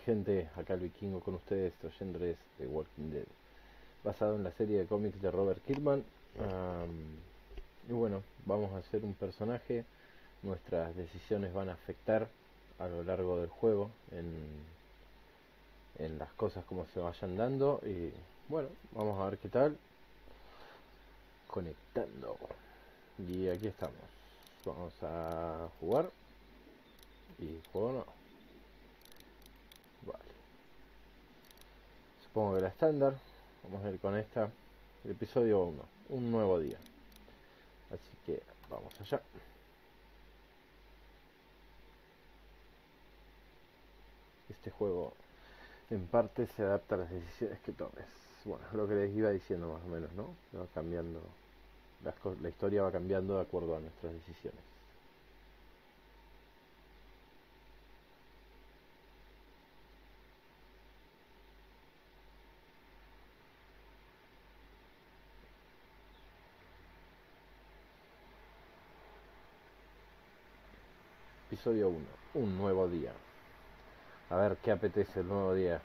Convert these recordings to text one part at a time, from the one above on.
gente? Acá el Vikingo con ustedes, trayéndoles The Walking Dead, basado en la serie de cómics de Robert Kirkman. Y bueno, vamos a hacer un personaje. Nuestras decisiones van a afectar a lo largo del juego en las cosas como se vayan dando. Y bueno, vamos a ver qué tal. Conectando. Y aquí estamos. Vamos a jugar. Y juego no. Vale. Supongo que la estándar. Vamos a ir con esta. El episodio 1. Un nuevo día. Así que vamos allá. Este juego en parte se adapta a las decisiones que tomes. Bueno, lo que les iba diciendo más o menos, ¿no? Va cambiando. La historia va cambiando de acuerdo a nuestras decisiones. Episodio 1. Un nuevo día. A ver qué apetece el nuevo día.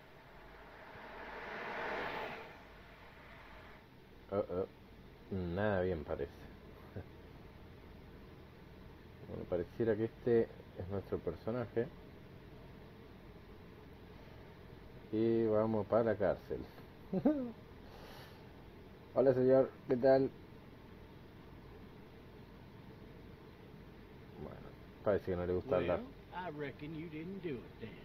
Nada bien parece. Bueno, pareciera que este es nuestro personaje. Y vamos para la cárcel. Hola señor, ¿qué tal? Bueno, parece que no le gusta hablar. I reckon you didn't do it then.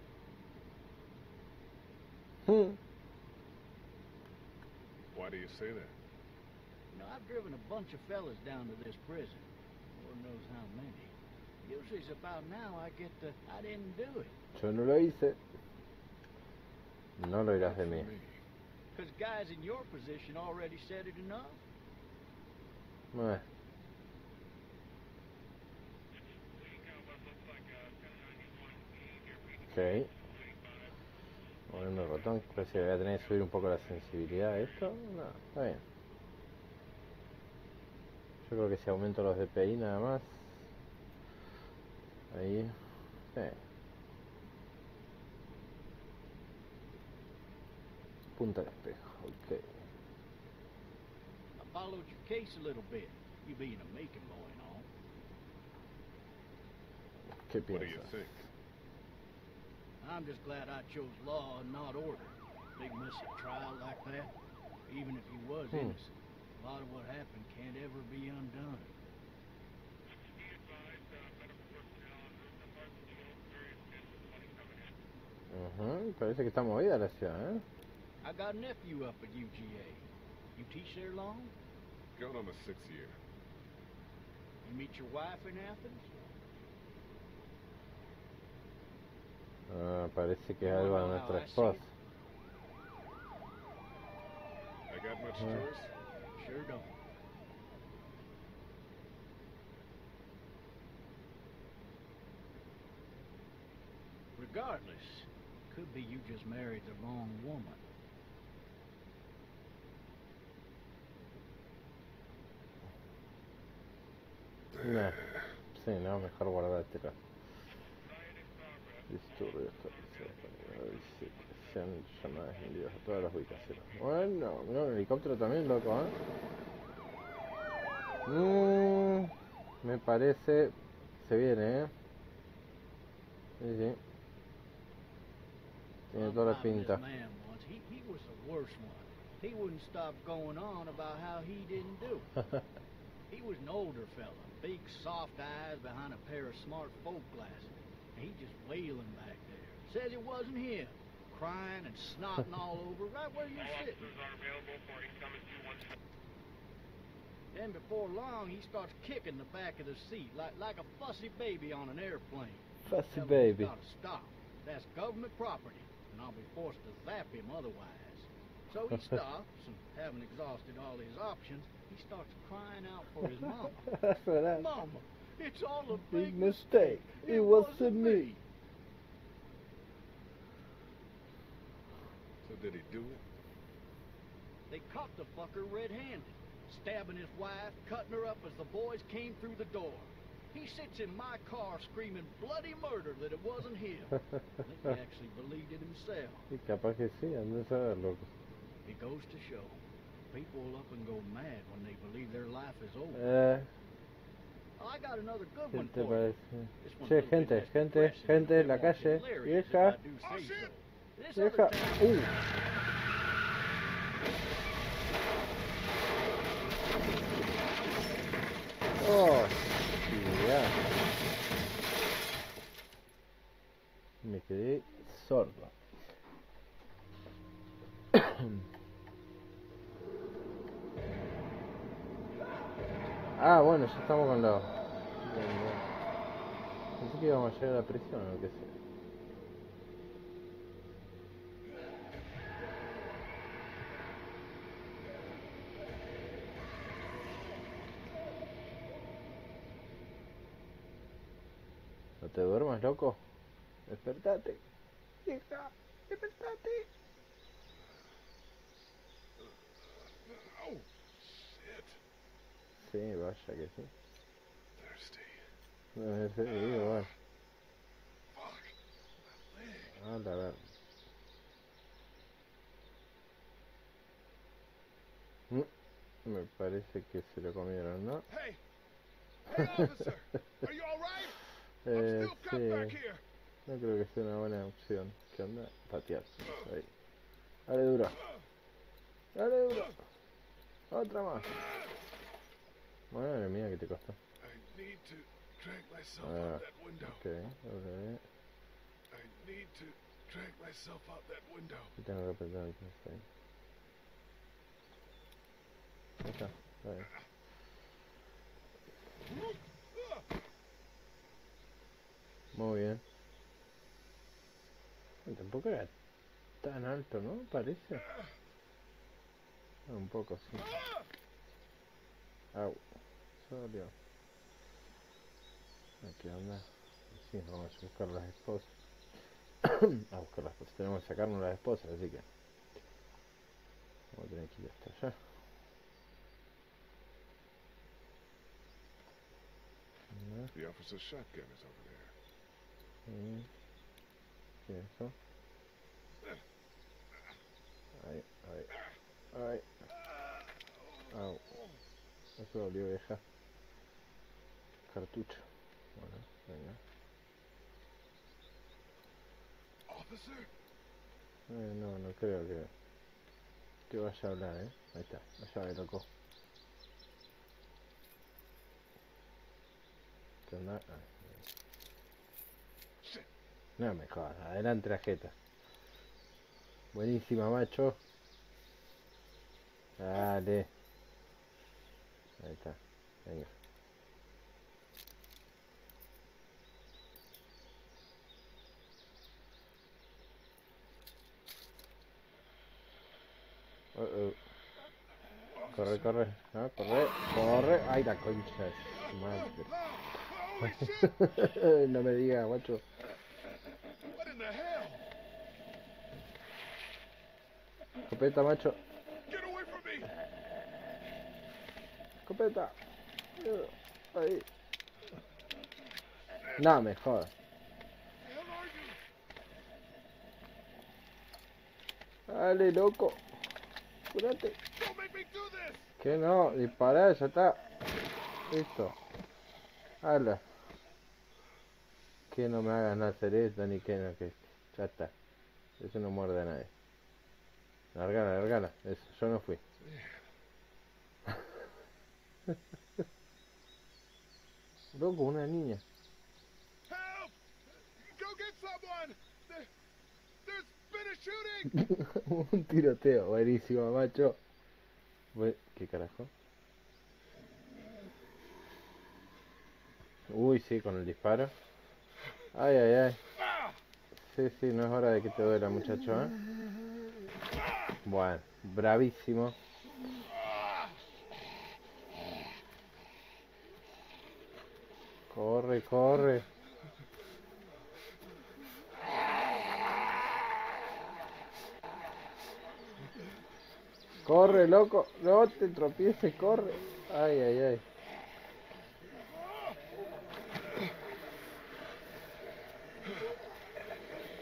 Why do you say that? You know, I've driven a bunch of fellas down to this prison. Lord knows how many. Usually it's about now I get the, I didn't do it. Yo no lo hice. No lo irás de mí. Because guys in your position already said it enough. Bueno. Ok. Moviendo el botón. Parece que voy a tener que subir un poco la sensibilidad a esto. No, está bien. Yo creo que si aumento los DPI nada más. Ahí. Sí. Punta de espejo. Ok. I followed your case a little bit. You being a making boy and all. ¿Qué What do you piensas? think? I'm just glad I chose law and not order. Big messy trial like that. Even if he was innocent, a lot of what happened can't ever be undone. Parece que está movida la ciudad, ¿eh? I got a nephew up at UGA. You teach there long? Going on the 6th year. You meet your wife in Athens? Parece que es algo de nuestra esposa. I got much choice? Sure don't. Regardless, could be you just married the wrong woman. Nah. Sí, no, mejor guardártelo. Disturbios, se han llamadas enviadas a todas las ubicaciones. Bueno, mira el helicóptero también, loco, ¿eh? Me parece... Se viene, ¿eh? Sí, sí. Tiene toda la pinta. He was the worst one. He wouldn't stop going on about how he didn't do it. He was an older fella, big soft eyes behind a pair of smart folk glasses. He just wailing back there. Says it wasn't him. Crying and snotting all over right where you're sitting. Then before long, he starts kicking the back of the seat like a fussy baby on an airplane. Fussy baby. Gotta stop. That's government property, and I'll be forced to zap him otherwise. So he stops, and having exhausted all his options, he starts crying out for his mama. That's what I... Mama, it's all a Big mistake. It wasn't me. So did he do it? They caught the fucker red-handed, stabbing his wife, cutting her up as the boys came through the door. He sits in my car screaming bloody murder that it wasn't him. I think he actually believed it himself. Y capaz que sí, anda a saber, loco. It goes to show, people will up and go mad when they believe their life is over. I got another good ¿Qué one te for you. parece? This one's Che, a little bit gente, less gente, depressing, gente, but la it won't be calle, hilarious if vieja, I do say so. This other vieja, town- Oh, ya. Me quedé sordo. Ah, bueno, ya estamos con la... Bien, bien. Pensé que íbamos a llegar a la prisión o lo que sea. No te duermas, loco. Despertate. Hija, despertate. Oh, shit. Sí, vaya que sí. Thirsty. Sí, igual. Fuck. My leg. Ah, la verdad. Me parece que se lo comieron, ¿no? Hey! Hey, officer! Are you alright? I'm still cut back Sí. here. No creo que sea una buena opción. ¿Qué onda? Patear. Ahí. Dale duro. Dale duro. Otra más. Madre mía, que te costó. I need to drag myself Ah, out that window. ok, ok. I need to drag myself out that window. Y tengo que apretar aquí. Ahí. Ahí está. Ahí. Muy bien. Tampoco era tan alto, ¿no? Parece. Un poco, sí. Au. Salió. ¿Qué onda? Sí, vamos a buscar las esposas. A buscar las esposas. Tenemos que sacarnos las esposas, así que vamos a tener que ir hasta allá. The officer's shotgun is over there. ¿Qué es eso? Ahí, ahí. Ay. Au. Eso dolió, vieja. Cartucho. Bueno, venga. Officer? No, no creo que vaya a hablar, ¿eh? Ahí está, la llave, loco. ¿Qué onda? Ah, no me jodas, adelante la jeta. Buenísima, macho. Dale. Ahí está, venga. Corre, corre, no, corre, corre. Ay, la concha de su madre. No me digas, macho. What in the hell? Escopeta, macho. Get away from me! Escopeta. Ahí. No me jodas. The hell are you? Dale, loco. Curate. Don't make me do this! Que no, dispará, ya está. Listo. Hala. Que no me hagas hacer esto, ni que no, que ya está. Eso no muerde a nadie. Largala, largala. Eso, yo no fui. Loco, una niña. Help! Go get someone! There's been a shooting! Un tiroteo, buenísimo, macho. ¿Qué carajo? Uy, sí, con el disparo. Ay, ay, ay. Sí, sí, no es hora de que te duela, muchacho, ¿eh? Bueno, bravísimo. Corre, corre. Corre, loco. No te tropieces, corre. Ay, ay, ay.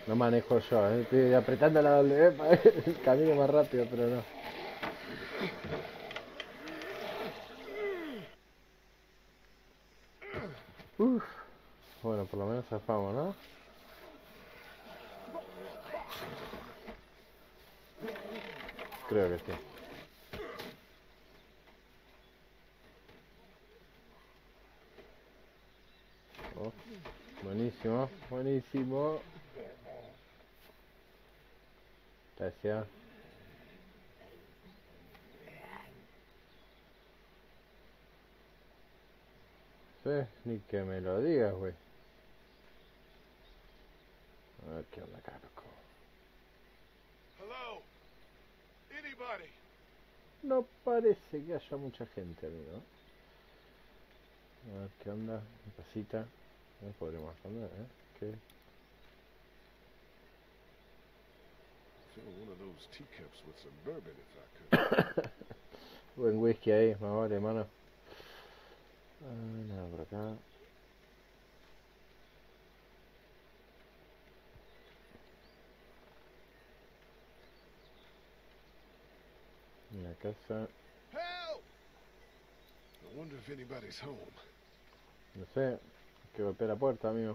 No manejo yo, estoy apretando la W para el camino más rápido, pero no. Uf. Bueno, por lo menos zafamos, ¿no? Creo que sí. Oh, buenísimo, buenísimo. Gracias. Sí, ni que me lo digas, güey. A ver qué onda acá, loco. Hello? Anybody? No parece que haya mucha gente, amigo. A ver qué onda, mi casita. No podremos andar, ¿Qué? Fill one of those teacups with some bourbon if I could. Buen whisky ahí, más vale, hermano. Nada por acá. En la casa, Help! I wonder if anybody's home. no sé, que golpea la puerta, amigo.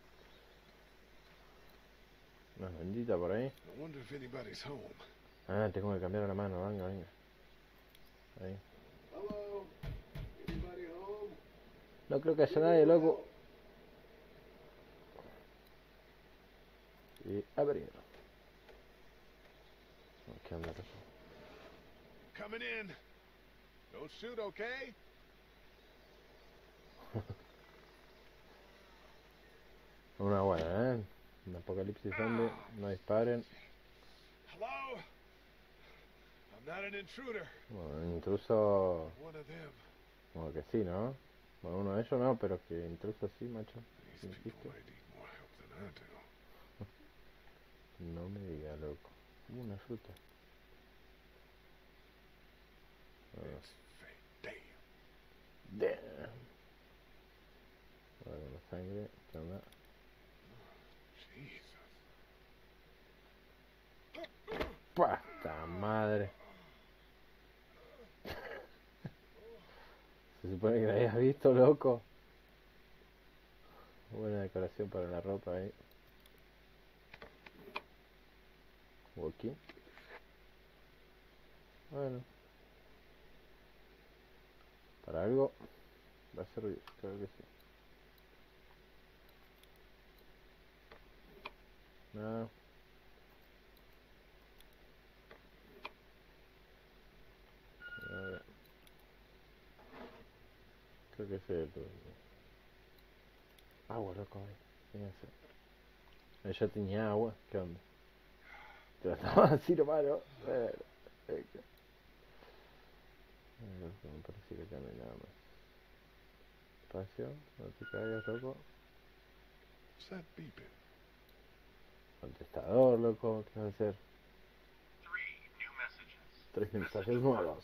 Una bendita por ahí. I wonder if anybody's home. Ah, tengo que cambiar la mano, venga, venga. Ahí. Hello? Anybody home? No creo que haya nadie, loco. Y abrir. ¿Qué onda, loco? Coming in. Don't shoot, okay? Una buena, Un apocalipsis zombie, no disparen. Hello? I'm not an intruder. Bueno, intruso, One of them. como que sí, ¿no? Bueno, uno de ellos no, pero que intruso sí, macho. These ¿Dijiste? people might need more help than I do. No me diga, loco. Una fruta. It's fake. Damn. Damn. Ahora con la sangre, ¿qué onda? Jesus. ¡Pasta madre! Se supone que la habías visto, loco. Buena decoración para la ropa ahí. Walking. Bueno. Para algo va a servir, creo que sí. Nada. A ver. Creo que ese es el agua, loco, ahí. Fíjense. Ella tenía agua, ¿qué onda? Te la estaba así nomás, ¿no? Venga. Me parece que acá no hay nada más. Espacio, no te caigas, loco. What's that beeping? Contestador, loco, ¿qué vas a hacer? 3 mensajes nuevos.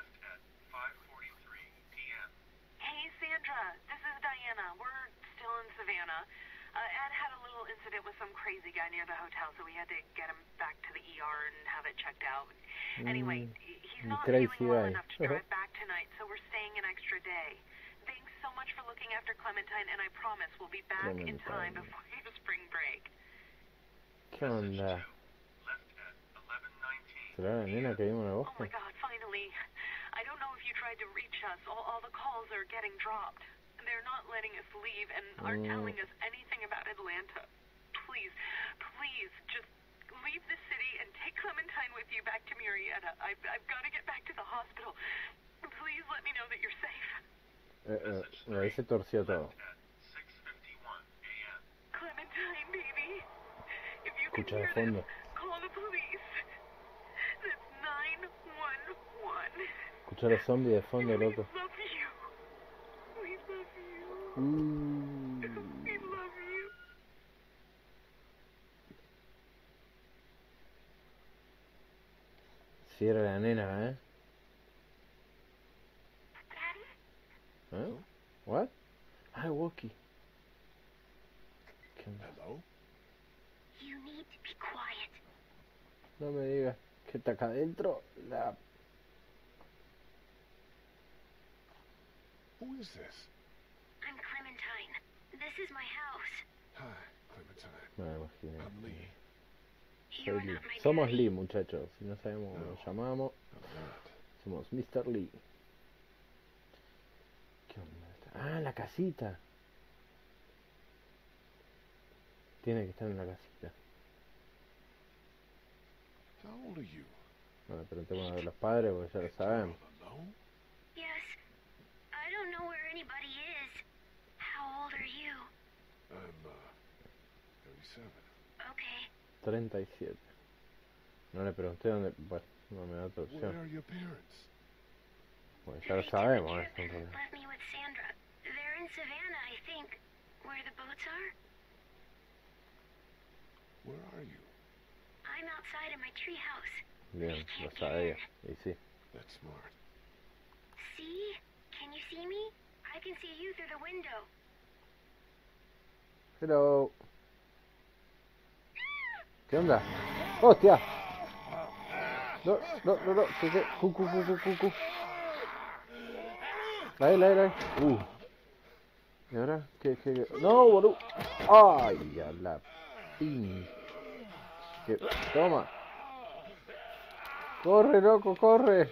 Hey, Sandra, this is Diana. We're still in Savannah. Ed had a little incident with some crazy guy near the hotel, so we had to get him back to the ER and have it checked out. Anyway, he's not feeling well enough to drive back tonight, so we're staying an extra day. Thanks so much for looking after Clementine, and I promise we'll be back in time before your spring break. ¿Qué onda? ¿Será la nena que vimos en el Oh bosque? my God, finally. I don't know if you tried to reach us. All the calls are getting dropped. They're not letting us leave and aren't telling us anything about Atlanta. Please, please, just leave the city and take Clementine with you back to Murrieta. I've got to get back to the hospital. Please let me know that you're safe. Ahí se torció todo. Clementine, baby. If you can Escucha de hear fondo. this, call the police. That's 911. Escucha los zombies de fondo, We loco. love you. We love you. We love you. Si era la nena, Daddy? ¿Eh? What? Ah, walkie. ¿Qué onda? Hello? You Be quiet. No me digas que está acá adentro. Who is this? I'm Clementine. This is my house. Hi, Clementine. No me imagino. I'm Lee. You Soy are Lee. not my Somos daddy. Lee, muchachos. Si no sabemos cómo nos llamamos, I'm not. somos Mr. Lee. ¿Qué onda? Ah, la casita. Tiene que estar en la casita. How old are you? Bueno, preguntemos a los padres porque ya lo You're sabemos. all alone? Yes. I don't know where anybody is. How old are you? I'm, 37. Okay. 37. No le pregunté dónde. Bueno, no me da otra Where opción. are your parents? Bueno, ya lo They took a sabemos. trip Esto, and porque- left me with Sandra. They're in Savannah, I think. Where the boats are? Where are you? I'm outside in my treehouse. Bien, lo sabía. Y sí. That's smart. See? Can you see me? I can see you through the window. Hello. ¿Qué onda? ¡Hostia! No, no, no, no. ¿Qué? Cu. La. ¿Y ahora? ¿Qué? ¡No, boludo! ¡Ay, a la pin! Toma. ¡Corre, loco, corre!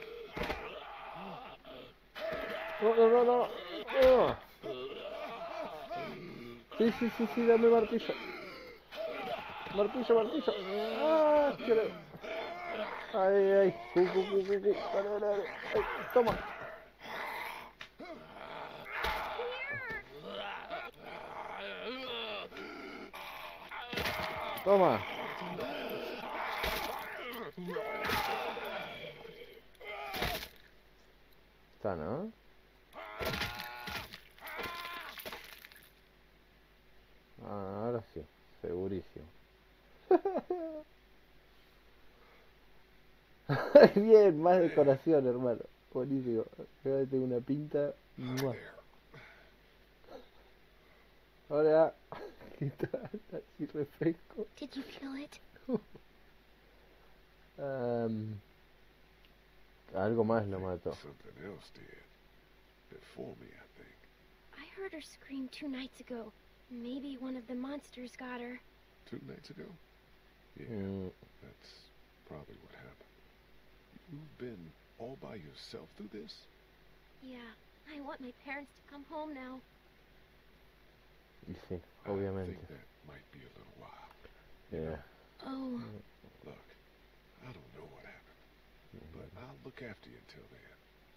No. Oh. Sí, dame martillo. Martillo. ¡Ah! quiero. Ay. Cu. Dale. Ay, toma. Toma. Está, ¿no? Ah, ahora sí, segurísimo. Bien, más decoración, hermano. Buenísimo. Acá tengo una pinta. ¡Mua! There. Hola. ¿Qué tal? Así refresco. Did you feel it? Algo más lo mató. Something else did. Before me, I think. I heard her scream 2 nights ago. Maybe one of the monsters got her. 2 nights ago? Yeah, Mm, that's probably what happened. You've been all by yourself through this? Yeah, I want my parents to come home now. y sí, I obviamente. think that might be a little while. Yeah. Oh, Look, I don't know what happened, but I'll look after you until then.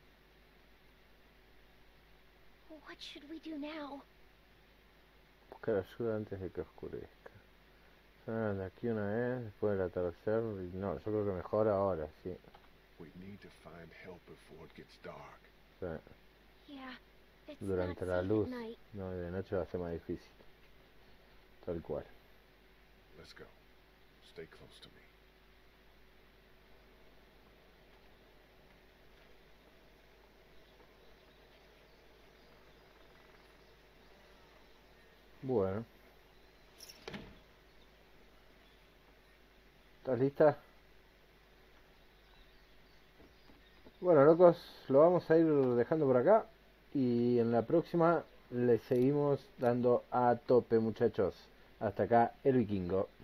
what should we do now? Buscar ayuda antes de que oscurezca. De aquí una vez, después del atardecer. No, yo creo que mejor ahora, sí. We need to find help before it gets dark. O sea, Yeah, it's durante not la safe luz. at night. No, de noche va a ser más difícil. Tal cual. Let's go. Stay close to me. Bueno. ¿Estás lista? Bueno, locos, lo vamos a ir dejando por acá. Y en la próxima le seguimos dando a tope, muchachos. Hasta acá, el vikingo.